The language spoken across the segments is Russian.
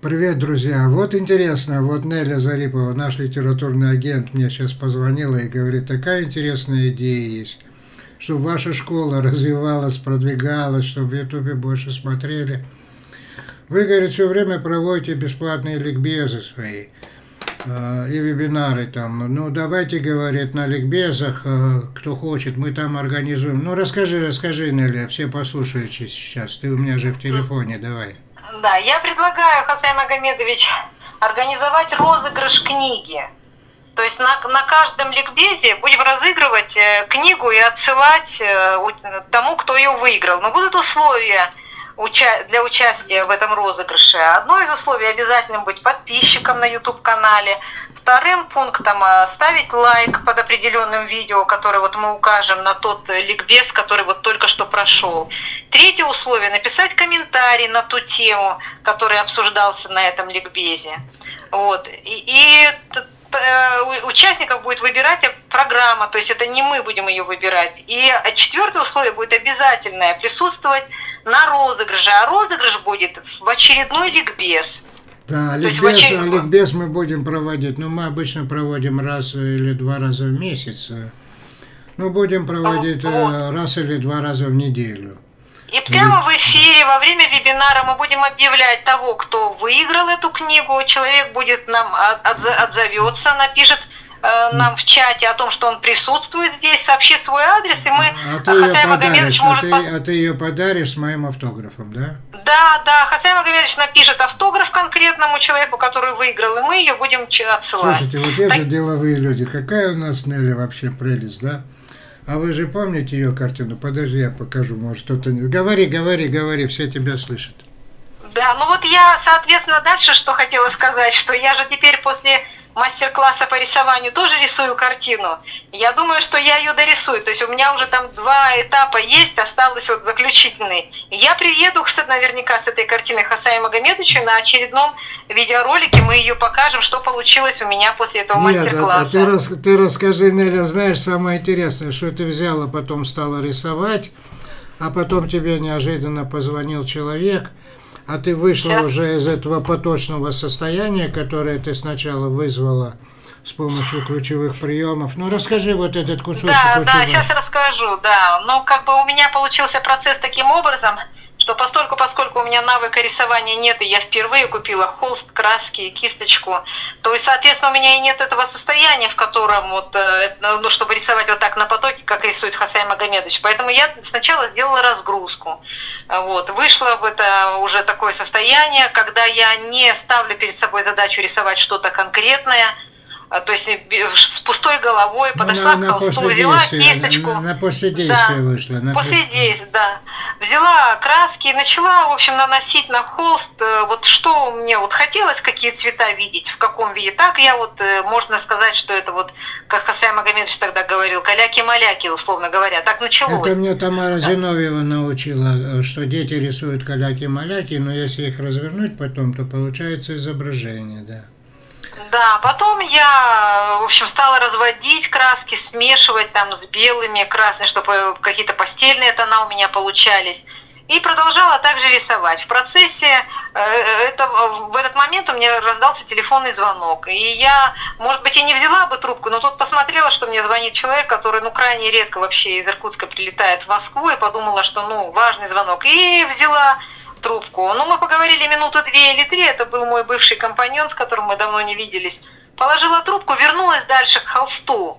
Привет, друзья. Вот интересно, вот Неля Зарипова, наш литературный агент, мне сейчас позвонила и говорит, такая интересная идея есть, чтобы ваша школа развивалась, продвигалась, чтобы в Ютубе больше смотрели. Вы, говорит, все время проводите бесплатные ликбезы свои и вебинары там. Ну, давайте, говорит, на ликбезах, кто хочет, мы там организуем. Ну, расскажи, Неля, все послушают сейчас. Ты у меня же в телефоне, давай. Да, я предлагаю, Хасай Магомедович, организовать розыгрыш книги. То есть на каждом ликбезе будем разыгрывать книгу и отсылать тому, кто ее выиграл. Но будут условия для участия в этом розыгрыше. Одно из условий — обязательно быть подписчиком на YouTube-канале. Вторым пунктом — ставить лайк под определенным видео, которое вот мы укажем на тот ликбез, который вот только что прошел. Третье условие — написать комментарий на ту тему, который обсуждался на этом ликбезе. Вот. И участников будет выбирать программа, то есть это не мы будем ее выбирать. И четвертое условие будет обязательное — присутствовать на розыгрыше, а розыгрыш будет в очередной ликбез. Да, ликбез мы будем проводить, ну мы обычно проводим раз или два раза в месяц, ну будем проводить раз или два раза в неделю. И прямо в эфире, во время вебинара мы будем объявлять того, кто выиграл эту книгу, человек будет нам отзовется, напишет нам в чате о том, что он присутствует здесь, сообщит свой адрес, и мы, Хасай Магомедович может... А ты ее подаришь с моим автографом, да? Да, Хасай Магомедович напишет автограф конкретному человеку, который выиграл, и мы ее будем отсылать. Слушайте, вот те же деловые люди, какая у нас Неля вообще прелесть, да? А вы же помните ее картину? Подожди, я покажу, может кто-то... Говори, все тебя слышат. Да, ну вот я, соответственно, дальше что хотела сказать, что я же теперь после мастер-класса по рисованию тоже рисую картину. Я думаю, что я ее дорисую. То есть у меня уже там 2 этапа есть, осталось вот заключительный. И я приеду, кстати, наверняка с этой картиной Хасаю Магомедовичу на очередном видеоролике, мы ее покажем, что получилось у меня после этого мастер-класса. Нет, ты расскажи, Неля, знаешь, самое интересное, что ты взяла, потом стала рисовать, а потом тебе неожиданно позвонил человек, а ты вышла уже из этого поточного состояния, которое ты сначала вызвала с помощью ключевых приемов. Ну, расскажи вот этот кусочек. Да, сейчас расскажу, да. Ну, как бы у меня получился процесс таким образом, что поскольку у меня навыка рисования нет, и я впервые купила холст, краски, кисточку, то есть, соответственно, у меня и нет этого состояния, в котором вот, ну, чтобы рисовать вот так на потоке, как рисует Хасай Магомедович. Поэтому я сначала сделала разгрузку. Вот, вышла в это уже такое состояние, когда я не ставлю перед собой задачу рисовать что-то конкретное, то есть с пустой головой, подошла к холсту, взяла кисточку. На после действия вышла. После действия, да. Взяла краски, начала, в общем, наносить на холст, вот что мне вот хотелось, какие цвета видеть, в каком виде. Так я вот, можно сказать, что это вот, как Хасай Магомедович тогда говорил, каляки-маляки, условно говоря, так началось. Это мне Тамара Зиновьева научила, что дети рисуют каляки-маляки, но если их развернуть потом, то получается изображение, да. Да, потом я, в общем, стала разводить краски, смешивать там с белыми, красными, чтобы какие-то постельные тона у меня получались. И продолжала также рисовать. В процессе, в этот момент у меня раздался телефонный звонок. И я, может быть, и не взяла бы трубку, но тут посмотрела, что мне звонит человек, который, ну, крайне редко вообще из Иркутска прилетает в Москву, и подумала, что, ну, важный звонок. И взяла трубку. Ну, мы поговорили минуты 2 или 3, это был мой бывший компаньон, с которым мы давно не виделись. Положила трубку, вернулась дальше к холсту.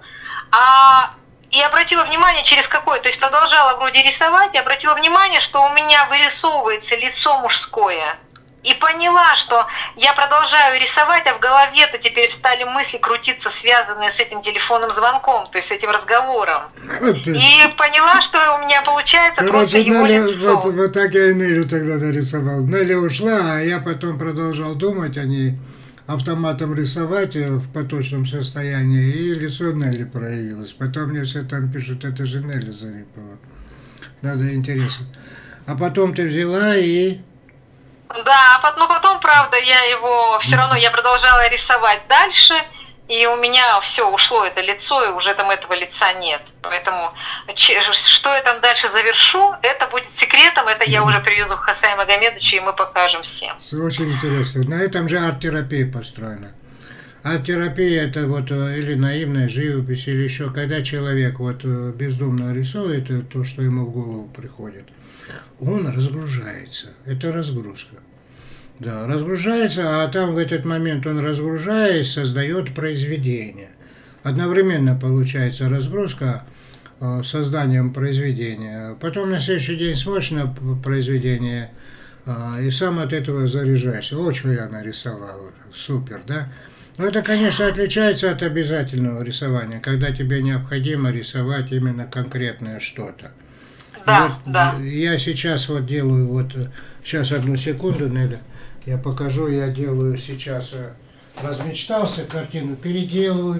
И обратила внимание, через какое, то есть продолжала вроде рисовать, и обратила внимание, что у меня вырисовывается лицо мужское. И поняла, что я продолжаю рисовать, а в голове-то теперь стали мысли крутиться, связанные с этим телефонным звонком, то есть с этим разговором. И поняла, что у меня получается просто его лицо. Вот так я и Нелю тогда нарисовал. Неля ушла, а я потом продолжал думать о ней, автоматом рисовать в поточном состоянии, и лицо Нели проявилось. Потом мне все там пишут, это же Неля Зарипова. Надо интересно. А потом ты взяла и... Да, но потом, правда, я его все равно, я продолжала рисовать дальше, и у меня все ушло, это лицо, и уже там этого лица нет. Поэтому что я там дальше завершу, это будет секретом, это я уже привезу к Хасаю Магомедовичу, и мы покажем всем. Очень интересно. На этом же арт-терапия построена. Арт-терапия — это вот или наивная живопись, или еще, когда человек вот бездумно рисует то, что ему в голову приходит, он разгружается. Это разгрузка. Да, разгружается, а там в этот момент он, разгружаясь, создает произведение. Одновременно получается разгрузка созданием произведения. Потом на следующий день смотришь на произведение и сам от этого заряжаешься. О, что я нарисовал, супер, да? Но это, конечно, отличается от обязательного рисования, когда тебе необходимо рисовать именно конкретное что-то. Да, вот, да. Я сейчас вот делаю, вот, сейчас одну секунду, Неля, я покажу, я делаю сейчас, размечтался картину, переделываю.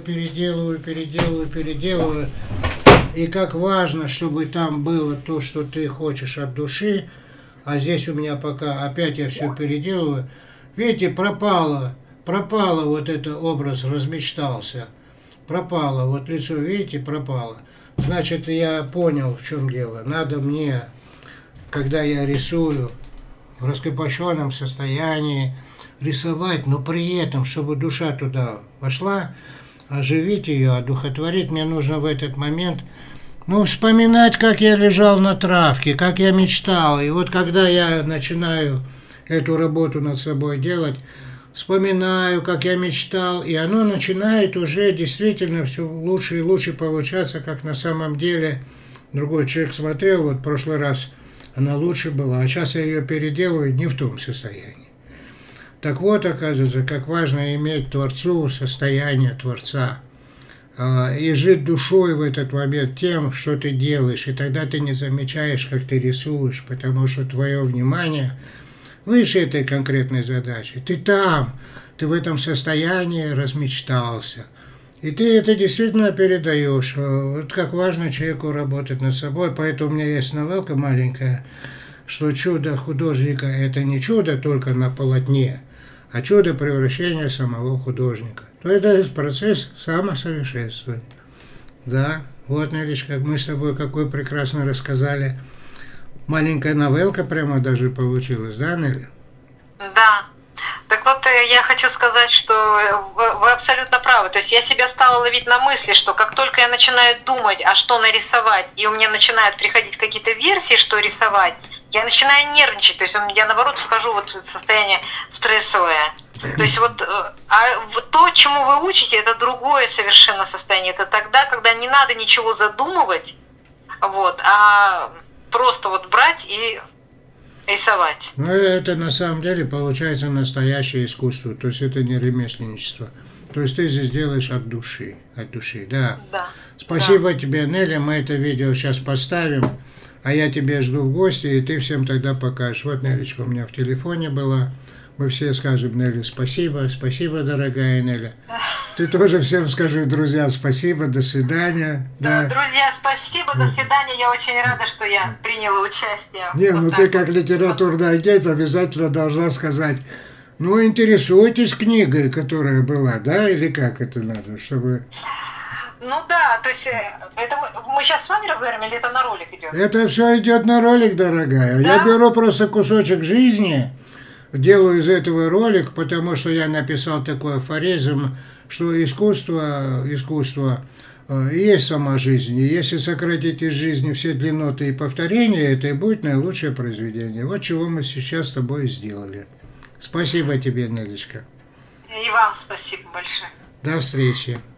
И как важно, чтобы там было то, что ты хочешь от души, а здесь у меня пока опять я все переделываю. Видите, пропало вот этот образ, размечтался. Пропало, вот лицо, видите, пропало. Значит, я понял, в чем дело. Надо мне, когда я рисую, в раскрепощенном состоянии рисовать, но при этом, чтобы душа туда вошла, оживить ее, одухотворить, мне нужно в этот момент, вспоминать, как я лежал на травке, как я мечтал. И вот когда я начинаю эту работу над собой делать, вспоминаю, как я мечтал, и оно начинает уже действительно все лучше и лучше получаться, как на самом деле. Другой человек смотрел, вот в прошлый раз она лучше была, а сейчас я ее переделываю не в том состоянии. Так вот, оказывается, как важно иметь Творцу, состояние Творца, и жить душой в этот момент тем, что ты делаешь, и тогда ты не замечаешь, как ты рисуешь, потому что твое внимание выше этой конкретной задачи. Ты там, ты в этом состоянии размечтался. И ты это действительно передаешь. Вот как важно человеку работать над собой. Поэтому у меня есть новелка маленькая, что чудо художника — это не чудо только на полотне, а чудо превращения самого художника. То это процесс самосовершенствования. Да, вот, Нелечка, мы с тобой какой прекрасно рассказали. Маленькая новелка прямо даже получилась, да, Нелли? Да. Так вот, я хочу сказать, что вы абсолютно правы. То есть я себя стала ловить на мысли, что как только я начинаю думать, а что нарисовать, и у меня начинают приходить какие-то версии, что рисовать, я начинаю нервничать. То есть я, наоборот, вхожу вот в состояние стрессовое. То есть вот то, чему вы учите, это другое совершенно состояние. Это тогда, когда не надо ничего задумывать, вот, а просто вот брать и рисовать. Ну, это на самом деле получается настоящее искусство, то есть это не ремесленничество. То есть ты здесь делаешь от души, да. Да. Спасибо тебе, Неля, мы это видео сейчас поставим, а я тебя жду в гости, и ты всем тогда покажешь. Вот Нелечка у меня в телефоне была, мы все скажем Неле спасибо, дорогая Неля. Ты тоже всем скажи, друзья, спасибо, до свидания. Да. Друзья, спасибо, до свидания. Я очень рада, что я приняла участие. Не, вот ты как литературный агент обязательно должна сказать, интересуйтесь книгой, которая была, да, или как это надо, чтобы... Ну да, то есть это мы сейчас с вами разговариваем, или это на ролик идет? Это все идет на ролик, дорогая. Да? Я беру просто кусочек жизни, делаю из этого ролик, потому что я написал такой афоризм, что искусство есть сама жизнь. И если сократить из жизни все длинноты и повторения, это и будет наилучшее произведение. Вот чего мы сейчас с тобой сделали. Спасибо тебе, Нелечка. И вам спасибо большое. До встречи.